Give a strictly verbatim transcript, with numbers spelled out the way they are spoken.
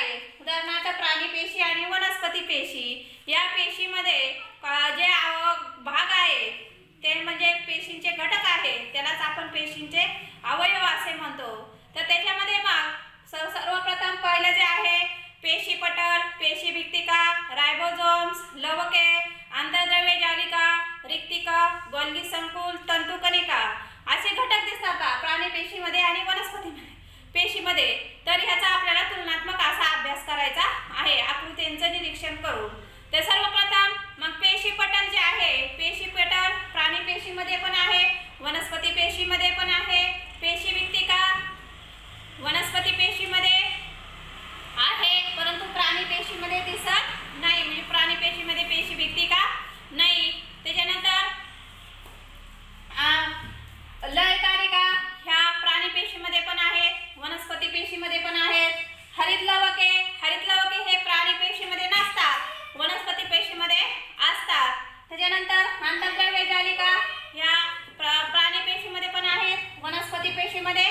आहे, उदाहरणार्थ प्राणी पेशी आणि वनस्पती पेशी. या पेशीमध्ये जे भाग आहे ते म्हणजे पेशींचे घटक आहे, त्यालाच आपण पेशींचे अवयव असे म्हणतो. तर त्याच्यामध्ये मग सर्वप्रथम पहिलं जे आहे पेशी पटल, पेशी भित्तिका, रायबोझोम्स, लवके, आंतरद्रव्य जालिका, रिक्तिका, गोल्गी संकुल, तंतुकणिका असे घटक दिसतात का प्राणी पेशीमध्ये आणि वनस्पती पेशीमध्ये. तर ह्याचा आपल्याला तुलनात्मक असा अभ्यास करायचा आहे आकृतींचं निरीक्षण करून. तर सर्वप्रथम मग पेशी पटल जे आहे, पेशी पटल प्राणी पेशीमध्ये पण आहे, वनस्पती पेशीमध्ये पण आहे. पेशी भित्तिका वनस्पती पेशीमध्ये आहे, परंतु प्राणी पेशीमध्ये दिसत नाही, म्हणजे प्राणी पेशीमध्ये पेशी भित्तिका नाही. त्याच्यानंतर लयकारिका ह्या प्राणी पेशीमध्ये पण आहेत, वनस्पती पेशीमध्ये पण आहेत. हरित लवके, हरित लवके हे प्राणी पेशीमध्ये नसतात, वनस्पती पेशीमध्ये असतात. त्याच्यानंतर आंतरद्रव्य जालिका ह्या प्राणी पेशीमध्ये पण आहेत, वनस्पती पेशीमध्ये